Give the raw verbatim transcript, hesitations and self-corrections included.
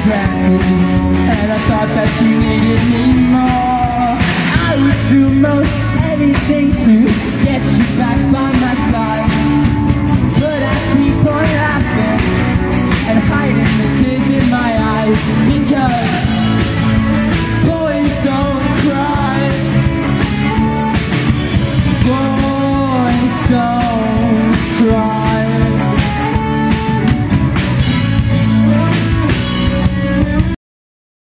granted, and I thought that you needed me more. I would do most anything to get you back by my side, but I keep on laughing and hiding the tears in my eyes, because